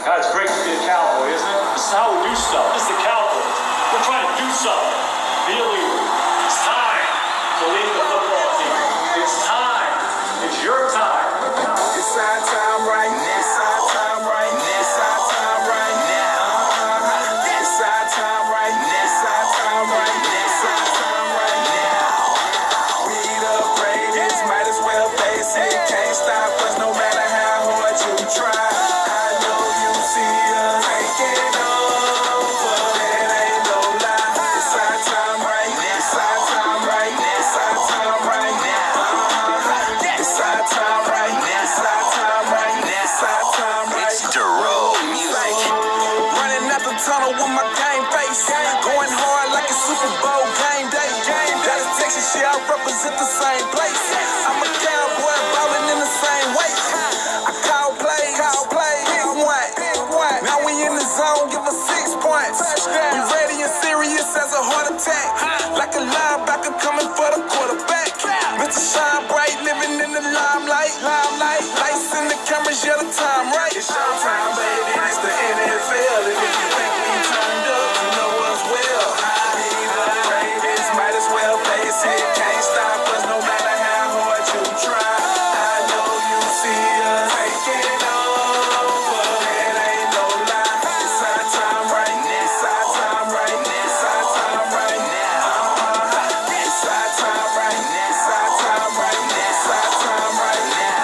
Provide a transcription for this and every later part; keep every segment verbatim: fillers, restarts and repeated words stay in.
God, it's great to be a cowboy, isn't it? This is how we do stuff. This is the Cowboys. We're trying to do something. Be a leader. It's time to lead the football team. It's time. It's your time. It's our time right now. It's our time right now. It's our time right now. It's our time right now. It's our time right now. It's our time right now. We the greatest, might as well face it. Can't stop us no matter how hard you try. I know you see us taking over. That ain't no lie. It's our time right now. It's our time right now. It's our time right now. It's our time right now. It's our time right now. It's our time right now. It's Jerome music. Running out the tunnel with my game face. Going hard like a Super Bowl game day. Dallas, Texas, shit, I represent the same place. I'm a cowboy ballin' in the same way. I call plays, call plays, big one. Now we in the zone, give us six points. We ready and serious as a heart attack. Like a linebacker coming for the quarterback. Mister Shine Bright living in the limelight. Limelight, lights in the cameras, yeah, the time right. It's showtime, baby, it's the N F L. And if you think we turned up, you know us well. We the greatest, might as well face it. Can't stop us no matter how hard you try. I know you see us taking over. That ain't no lie. It's our time right now. It's our time right now. It's our time right now. It's our time right now. It's our time right now. It's our time right now.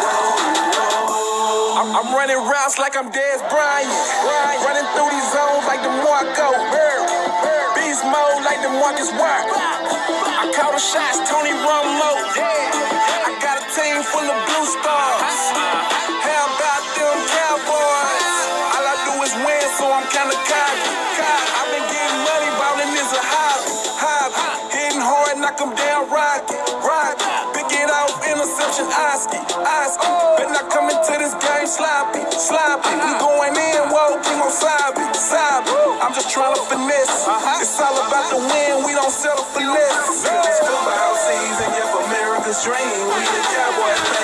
I'm, I'm running routes like I'm Dez Bryant. Running through these zones like the Marco. Beast mode like the Marcus Ware. I call the shots, Tony Romo. I got a team full of blue stars. How about them Cowboys? All I do is win, so I'm kinda cocky. I've been getting money, ballin' is a hobby. Hobby. Hitting hard, knock 'em down, rocket. Rocket. Pick it off, interception, Oski. Oski. Better not come into this game sloppy. Sloppy. We going in, whoa, king on Sabi. Sabi. I'm just trying to finesse. It's all about the win, we don't settle for less. It's football season, yeah, for America's dream. We the Cowboys.